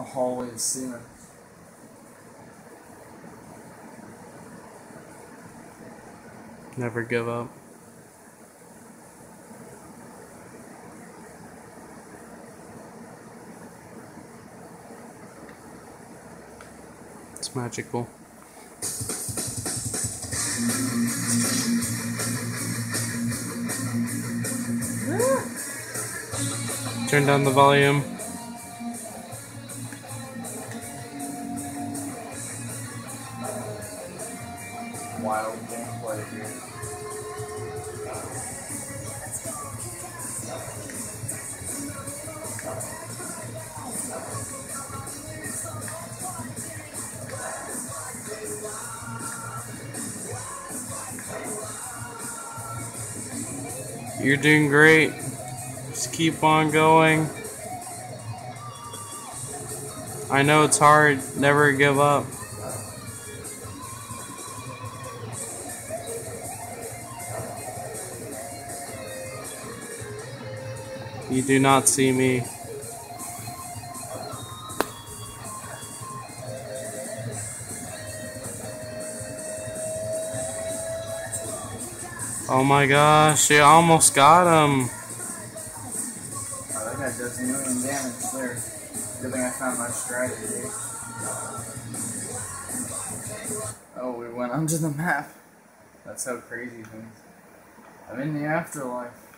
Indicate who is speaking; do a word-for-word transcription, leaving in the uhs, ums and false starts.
Speaker 1: hallway of semen.
Speaker 2: Never give up. It's magical. Turn down the volume.
Speaker 1: Wild gameplay here.
Speaker 2: You're doing great. Just keep on going. I know it's hard. Never give up. You do not see me. Oh my gosh, you almost got him.
Speaker 1: Oh, that guy does a million damage there. Good thing I found my strategy. Oh, we went under the map. That's how crazy things. I'm in the afterlife.